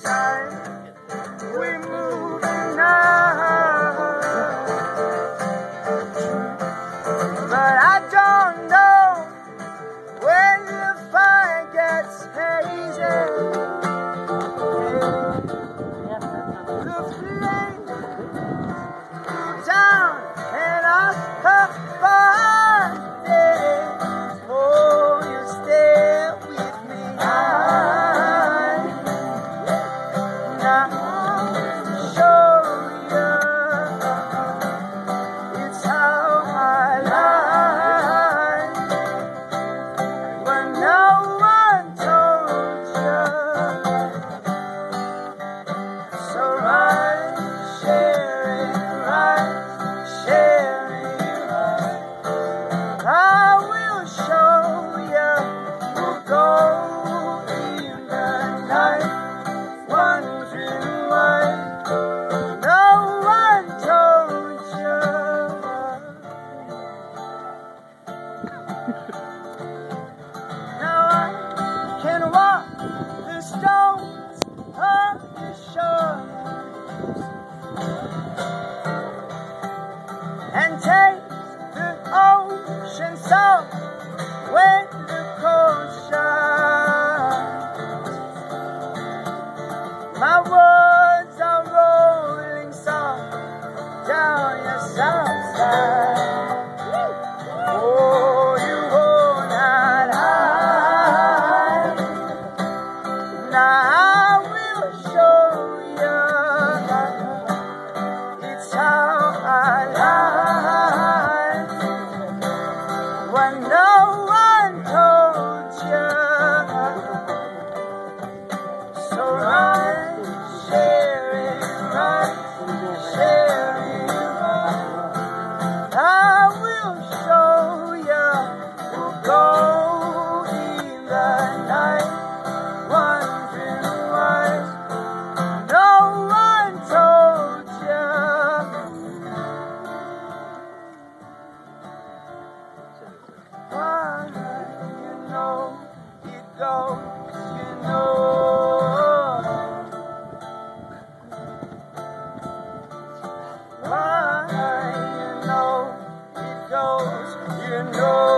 side. We're moving now, but I don't know when the fire gets hazy. The flame down and us her body. Oh, you stay with me. Now show you it's how I like, but no one told you. So right, share it. I will show you. We'll go in the night, wondering why no one told you. Now I can walk the stones of the shore and take the ocean salt when the cold shines. My words are rolling soft down your south side. Oh, you will not hide. Now I will show you it's how I like, when no one told you. So right, share it. I will show you. We'll go in the night, wondering why no one told you. Why, you know it goes, you know. Why, you know it goes, you know.